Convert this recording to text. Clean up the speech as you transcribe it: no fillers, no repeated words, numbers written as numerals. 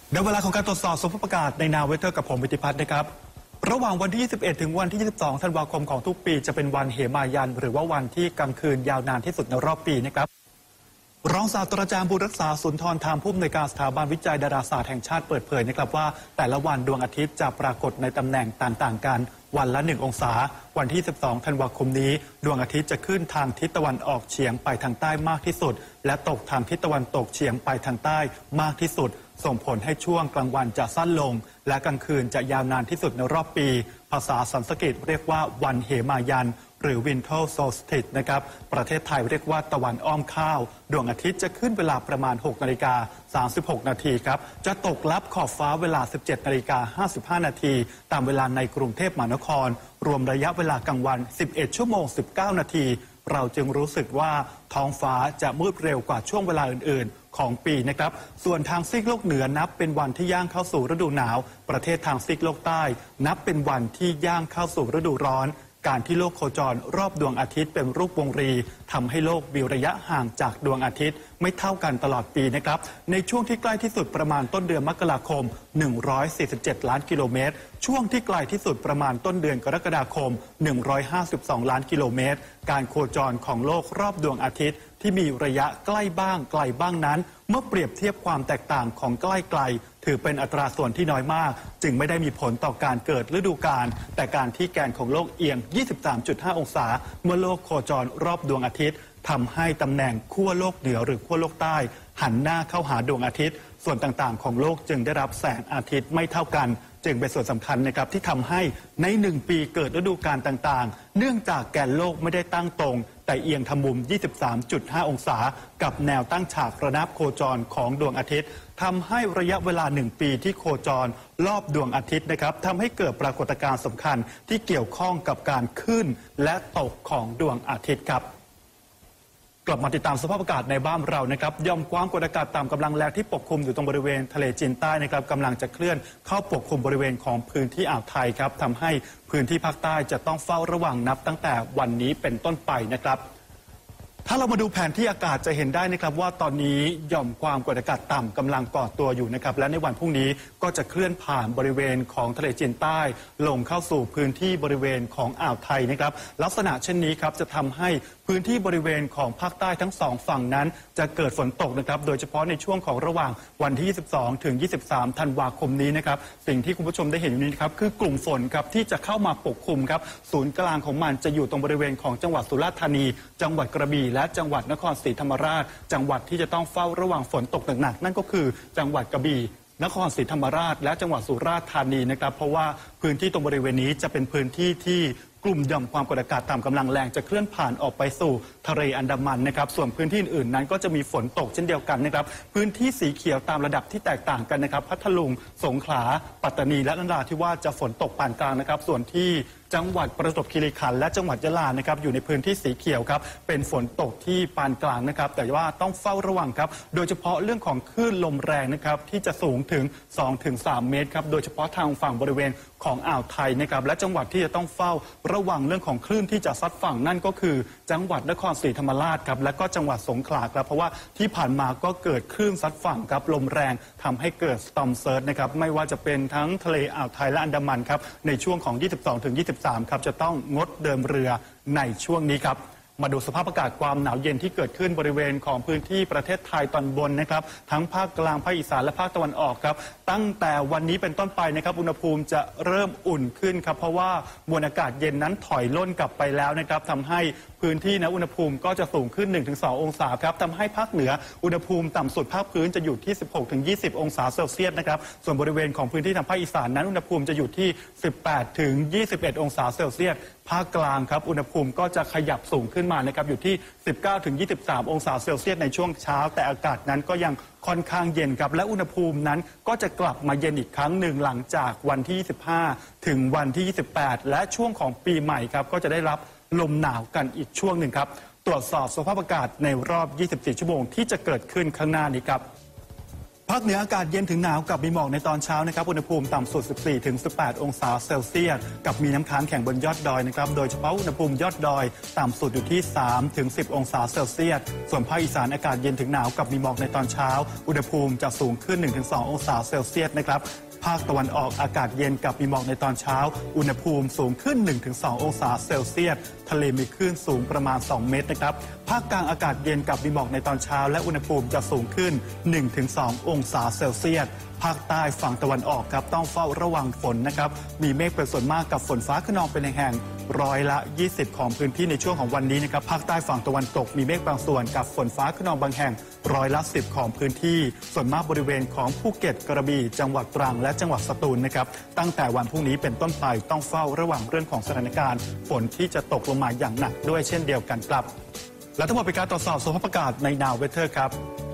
ในเวลาของการตรวจสอบสภาพอากาศในนาเวเทอร์กับผมวิติพัฒน์นะครับระหว่างวันที่ 21 ถึงวันที่ 22 ธันวาคมของทุกปีจะเป็นวันเหมายันหรือว่าวันที่กลางคืนยาวนานที่สุดในรอบปีนะครับรองศาสตราจารย์บุญรักษาสุนทรธรรมผู้อำนวยการสถาบันวิจัยดาราศาสตร์แห่งชาติเปิดเผยนะครับว่าแต่ละวันดวงอาทิตย์จะปรากฏในตำแหน่งต่างๆกันวันละ1 องศาวันที่ 12 ธันวาคมนี้ดวงอาทิตย์จะขึ้นทางทิศตะวันออกเฉียงไปทางใต้มากที่สุดและตกทางทิศตะวันตกเฉียงไปทางใต้มากที่สุดส่งผลให้ช่วงกลางวันจะสั้นลงและกลางคืนจะยาวนานที่สุดในรอบปีภาษาสันสกฤตเรียกว่าวันเหมายันหรือ Winter Solstice นะครับประเทศไทยเรียกว่าตะวันอ้อมข้าวดวงอาทิตย์จะขึ้นเวลาประมาณ 6:36 นาทีครับจะตกลับขอบฟ้าเวลา 17:55 นาทีตามเวลาในกรุงเทพมหานครรวมระยะเวลากลางวัน 11 ชั่วโมง 19 นาทีเราจึงรู้สึกว่าท้องฟ้าจะมืดเร็วกว่าช่วงเวลาอื่นๆของปีนะครับส่วนทางซีกโลกเหนือนับเป็นวันที่ย่างเข้าสู่ฤดูหนาวประเทศทางซีกโลกใต้นับเป็นวันที่ย่างเข้าสู่ฤดูร้อนการที่โลกโคจรรอบดวงอาทิตย์เป็นรูปวงรีทำให้โลกมีระยะห่างจากดวงอาทิตย์ไม่เท่ากันตลอดปีนะครับในช่วงที่ใกล้ที่สุดประมาณต้นเดือนมกราคม147 ล้านกิโลเมตรช่วงที่ไกลที่สุดประมาณต้นเดือนกรกฎาคม152 ล้านกิโลเมตรการโคจรของโลกรอบดวงอาทิตย์ที่มีระยะใกล้บ้างไกลบ้างนั้นเมื่อเปรียบเทียบความแตกต่างของใกล้ไกลถือเป็นอัตราส่วนที่น้อยมากจึงไม่ได้มีผลต่อการเกิดฤดูกาลแต่การที่แกนของโลกเอียง 23.5 องศาเมื่อโลกโคจรรอบดวงอาทิตย์ทำให้ตำแหน่งขั้วโลกเหนือหรือขั้วโลกใต้หันหน้าเข้าหาดวงอาทิตย์ส่วนต่างๆของโลกจึงได้รับแสงอาทิตย์ไม่เท่ากันจึงเป็นส่วนสำคัญนะครับที่ทำให้ใน1 ปีเกิดฤดูกาลต่างๆเนื่องจากแกนโลกไม่ได้ตั้งตรงแต่เอียงทำมุม 23.5 องศากับแนวตั้งฉากระนาบโคจรของดวงอาทิตย์ทำให้ระยะเวลา1 ปีที่โคจรรอบดวงอาทิตย์นะครับทำให้เกิดปรากฏการณ์สำคัญที่เกี่ยวข้องกับการขึ้นและตกของดวงอาทิตย์ครับกลับมาติดตามสภาพอากาศในบ้านเรานะครับหย่อมความกดอากาศต่ำกำลังแรงที่ปกคลุมอยู่ตรงบริเวณทะเลจีนใต้นะครับกำลังจะเคลื่อนเข้าปกคลุมบริเวณของพื้นที่อ่าวไทยครับทำให้พื้นที่ภาคใต้จะต้องเฝ้าระวังนับตั้งแต่วันนี้เป็นต้นไปนะครับถ้าเรามาดูแผนที่อากาศจะเห็นได้นะครับว่าตอนนี้หย่อมความกดอากาศต่ำกำลังก่อตัวอยู่นะครับและในวันพรุ่งนี้ก็จะเคลื่อนผ่านบริเวณของทะเลจีนใต้ลงเข้าสู่พื้นที่บริเวณของอ่าวไทยนะครับลักษณะเช่นนี้ครับจะทำให้พื้นที่บริเวณของภาคใต้ทั้ง2 ฝั่งนั้นจะเกิดฝนตกนะครับโดยเฉพาะในช่วงของระหว่างวันที่ 22 ถึง 23 ธันวาคมนี้นะครับสิ่งที่คุณผู้ชมได้เห็นอยู่นี้ครับคือกลุ่มฝนครับที่จะเข้ามาปกคลุมครับศูนย์กลางของมันจะอยู่ตรงบริเวณของจังหวัดสุราษฎร์ธานีจังหวัดกระบี่และจังหวัดนครศรีธรรมราชจังหวัดที่จะต้องเฝ้าระวังฝนตกหนักๆนั่นก็คือจังหวัดกระบี่นครศรีธรรมราชและจังหวัดสุราษฎร์ธานีนะครับเพราะว่าพื้นที่ตรงบริเวณนี้จะเป็นพื้นที่ที่กลุ่มหย่อมความกดอากาศต่ำกำลังแรงจะเคลื่อนผ่านออกไปสู่ทะเลอันดามันนะครับส่วนพื้นที่อื่นๆนั้นก็จะมีฝนตกเช่นเดียวกันนะครับพื้นที่สีเขียวตามระดับที่แตกต่างกันนะครับพัทลุงสงขลาปัตตานีและนราธิวาสจะฝนตกปานกลางนะครับส่วนที่จังหวัดประจวบคีรีขันธ์และจังหวัดยะลานะครับอยู่ในพื้นที่สีเขียวครับเป็นฝนตกที่ปานกลางนะครับแต่ว่าต้องเฝ้าระวังครับโดยเฉพาะเรื่องของคลื่นลมแรงนะครับที่จะสูงถึง 2-3 เมตรครับโดยเฉพาะทางฝั่งบริเวณของอ่าวไทยนะครับและจังหวัดที่จะต้องเฝ้าระวังเรื่องของคลื่นที่จะซัดฝั่งนั่นก็คือจังหวัดนครศรีธรรมราชครับและก็จังหวัดสงขลาครับเพราะว่าที่ผ่านมาก็เกิดคลื่นซัดฝั่งครับลมแรงทำให้เกิดสตอร์มเซิร์ชนะครับไม่ว่าจะเป็นทั้งทะเลอ่าวไทยและอันดามันครับในช่วงของ 22-23 ครับจะต้องงดเดินเรือในช่วงนี้ครับมาดูสภาพอากาศความหนาวเย็นที่เกิดขึ้นบริเวณของพื้นที่ประเทศไทยตอนบนนะครับทั้งภาคกลางภาคอีสานและภาคตะวันออกครับตั้งแต่วันนี้เป็นต้นไปนะครับอุณหภูมิจะเริ่มอุ่นขึ้นครับเพราะว่ามวลอากาศเย็นนั้นถอยล่นกลับไปแล้วนะครับทำให้พื้นที่นะอุณหภูมิก็จะสูงขึ้น 1-2 องศาครับทำให้ภาคเหนืออุณหภูมิต่ำสุดภาคพื้นจะอยู่ที่ 16-20 องศาเซลเซียสนะครับส่วนบริเวณของพื้นที่ทางภาคอีสานนั้นอุณหภูมิจะอยู่ที่ 18-21 องศาเซลเซียสภาคกลางครับอุณหภูมิก็จะขยับสูงขึ้นมานะครับอยู่ที่ 19-23 องศาเซลเซียสในช่วงเช้าแต่อากาศนั้นก็ยังค่อนข้างเย็นครับและอุณหภูมินั้นก็จะกลับมาเย็นอีกครั้งหนึ่งหลังจากวันที่ 25 ถึงวันที่ 28 และช่วงของปีใหม่ครับก็จะได้รับลมหนาวกันอีกช่วงหนึ่งครับตรวจสอบสภาพอากาศในรอบ 24 ชั่วโมงที่จะเกิดขึ้นข้างหน้านี้ครับภาคเหนืออากาศเย็นถึงหนาวกับมีหมอกในตอนเช้านะครับอุณหภูมิต่ำสุด 14-18 องศาเซลเซียสกับมีน้ำค้างแข็งบนยอดดอยนะครับโดยเฉพาะอุณหภูมิยอดดอยต่ำสุดอยู่ที่ 3-10 องศาเซลเซียสส่วนภาคอีสานอากาศเย็นถึงหนาวกับมีหมอกในตอนเช้าอุณหภูมิจะสูงขึ้น 1-2 องศาเซลเซียสนะครับภาคตะวันออกอากาศเย็นกับมีหมอกในตอนเช้าอุณหภูมิสูงขึ้น 1-2 องศาเซลเซียสทะเลมีคลื่นสูงประมาณ 2 เมตรนะครับภาคกลางอากาศเย็นกับมีหมอกในตอนเช้าและอุณหภูมิจะสูงขึ้น 1-2 องศาเซลเซียสภาคใต้ฝั่งตะวันออกครับต้องเฝ้าระวังฝนนะครับมีเมฆเป็นส่วนมากกับฝนฟ้าคะนองเป็นแห่ง20%ของพื้นที่ในช่วงของวันนี้นะครับภาคใต้ฝั่งตะวันตกมีเมฆบางส่วนกับฝนฟ้าคะนองบางแห่ง10%ของพื้นที่ส่วนมากบริเวณของภูเก็ตกระบี่จังหวัดตรังและจังหวัดสตูลนะครับตั้งแต่วันพรุ่งนี้เป็นต้นไปต้องเฝ้าระวังเรื่องของสถานการณ์ฝนที่จะตกลงมาอย่างหนักด้วยเช่นเดียวกันครับและทั้งหมดเป็นการตรวจสอบสภาพอากาศในNow Weatherครับ